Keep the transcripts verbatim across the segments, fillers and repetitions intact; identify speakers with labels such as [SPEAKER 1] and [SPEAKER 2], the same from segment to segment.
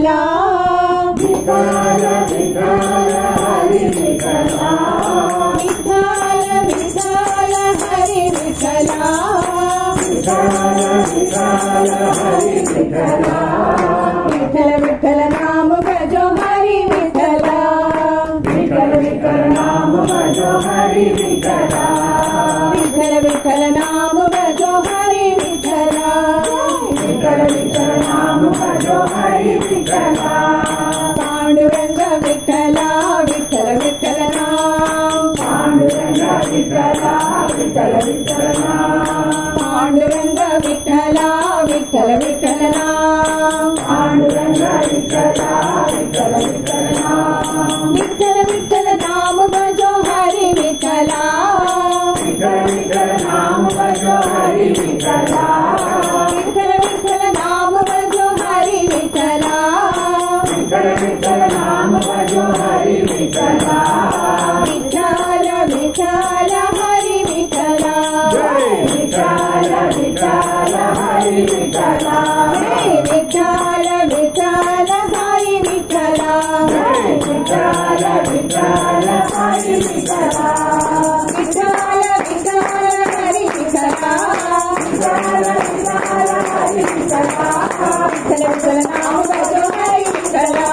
[SPEAKER 1] विठला विठ्ठल विठ्ठल हरी विठला विठ्ठल विठ्ठल हरी विठला विठ्ठल विठ्ठल हरी विठला विठ्ठल विठ्ठल नाम भजो हरी विठला विठ्ठल विठ्ठल नाम भजो हरी विठला विठ्ठल विठ्ठल नाम भजो हरी विठला विठ्ठल विठ्ठल नाम भजो हरी विठला पांडुरंग विठला विठ्ठल विठ्ठल नाम पांडुरंग विठला विठ्ठल विठ्ठल नाम पांडुरंग विठला विठ्ठल विठ्ठल नाम पांडुरंग विठला विठ्ठल विठ्ठल नाम विठ्ठल विठ्ठल नाम भजो हरी विठला विठ्ठल विठ्ठल नाम भजो हरी विठला विठ्ठल विठ्ठल नाम भजो हरी विठला विठ्ठल विठ्ठल नाम भजो हरी विठला विठ्ठल विठ्ठल हरी विठला विठ्ठल विठ्ठल हरी विठला विठ्ठल विठ्ठल हरी विठला विठ्ठल विठ्ठल हरी विठला विठ्ठल विठ्ठल हरी विठला विठ्ठल विठ्ठल हरी विठला विठ्ठल विठ्ठल नाम भजो हरी विठला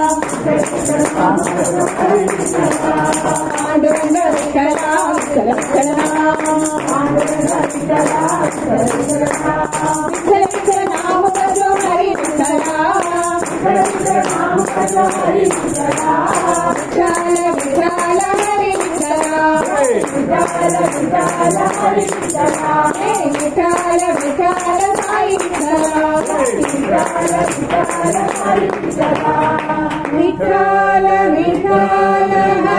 [SPEAKER 1] पांडुरंग विठला विठ्ठल विठ्ठल नाम पांडुरंग विठला विठ्ठल विठ्ठल नाम विठ्ठल विठ्ठल नाम भजो हरी विठला विठ्ठल विठ्ठल नाम भजो हरी विठला विठ्ठल विठ्ठल हरी विठला विठ्ठल विठ्ठल हरी विठला विठ्ठल विठ्ठल साई विठला विठ्ठल विठ्ठल हरी विठला विठ्ठल विठ्ठल